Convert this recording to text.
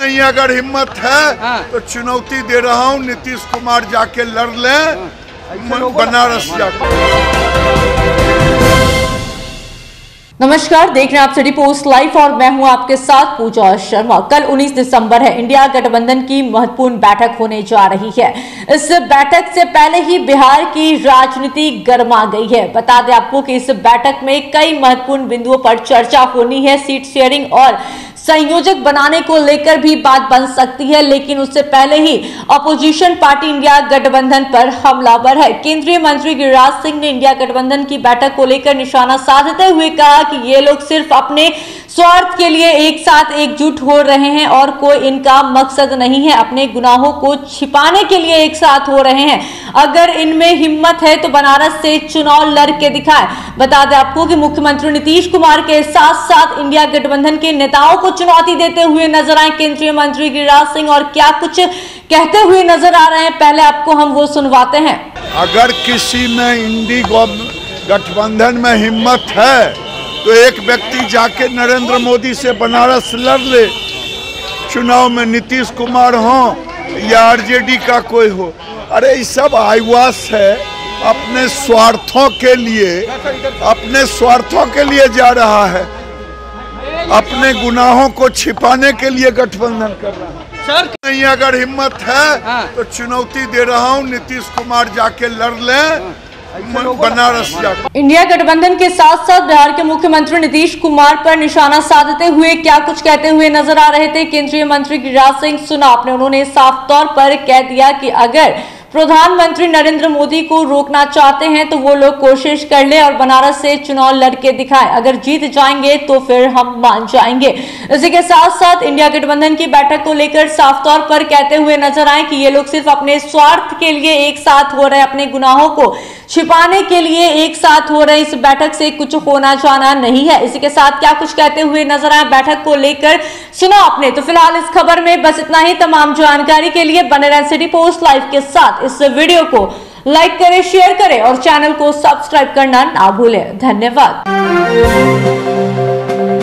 नहीं अगर हिम्मत है तो चुनौती दे रहा हूँ, नीतीश कुमार जाके लड़ लें बनारस जाकर। नमस्कार, देख रहे हैं आप सिटी पोस्ट लाइव और मैं हूं आपके साथ पूजा शर्मा। कल 19 दिसंबर है, इंडिया गठबंधन की महत्वपूर्ण बैठक होने जा रही है। इस बैठक से पहले ही बिहार की राजनीति गर्मा गई है। बता दें आपको कि इस बैठक में कई महत्वपूर्ण बिंदुओं पर चर्चा होनी है। सीट शेयरिंग और संयोजक बनाने को लेकर भी बात बन सकती है, लेकिन उससे पहले ही अपोजिशन पार्टी इंडिया गठबंधन पर हमलावर है। केंद्रीय मंत्री गिरिराज सिंह ने इंडिया गठबंधन की बैठक को लेकर निशाना साधते हुए कहा कि ये लोग सिर्फ अपने स्वार्थ के लिए एक साथ एकजुट हो रहे हैं और कोई इनका मकसद नहीं है। अपने गुनाहों को छिपाने के लिए एक साथ हो रहे हैं। अगर इनमें हिम्मत है तो बनारस से चुनाव लड़ के दिखाए। बता दें आपको कि मुख्यमंत्री नीतीश कुमार के साथ साथ इंडिया गठबंधन के नेताओं को चुनौती देते हुए नजर आए केंद्रीय मंत्री गिरिराज सिंह, और क्या कुछ कहते हुए नजर आ रहे हैं, पहले आपको हम वो सुनवाते हैं। अगर किसी में इंडी गठबंधन में हिम्मत है तो एक व्यक्ति जाके नरेंद्र मोदी से बनारस लड़ ले, चुनाव में नीतीश कुमार हो या आरजेडी का कोई हो। अरे ये सब आईवास है, अपने स्वार्थों के लिए जा रहा है, अपने गुनाहों को छिपाने के लिए गठबंधन कर रहा है। सर नहीं अगर हिम्मत है तो चुनौती दे रहा हूँ, नीतीश कुमार जाके लड़ लें बनारस जाकर। इंडिया गठबंधन के साथ साथ बिहार के मुख्यमंत्री नीतीश कुमार पर निशाना साधते हुए क्या कुछ कहते हुए नजर आ रहे थे केंद्रीय मंत्री गिरिराज सिंह, सुना आपने। उन्होंने साफ तौर पर कह दिया कि अगर प्रधानमंत्री नरेंद्र मोदी को रोकना चाहते हैं तो वो लोग कोशिश कर ले और बनारस से चुनाव लड़के दिखाए। अगर जीत जाएंगे तो फिर हम मान जाएंगे। इसी के साथ साथ इंडिया गठबंधन की बैठक को लेकर साफ तौर पर कहते हुए नजर आए कि ये लोग सिर्फ अपने स्वार्थ के लिए एक साथ हो रहे हैं, अपने गुनाहों को छिपाने के लिए एक साथ हो रहे हैं। इस बैठक से कुछ होना जाना नहीं है। इसी के साथ क्या कुछ कहते हुए नजर आए बैठक को लेकर, सुना आपने। तो फिलहाल इस खबर में बस इतना ही। तमाम जानकारी के लिए बने रहें सिटी पोस्ट लाइव के साथ। इस वीडियो को लाइक करें, शेयर करें और चैनल को सब्सक्राइब करना ना भूलें। धन्यवाद।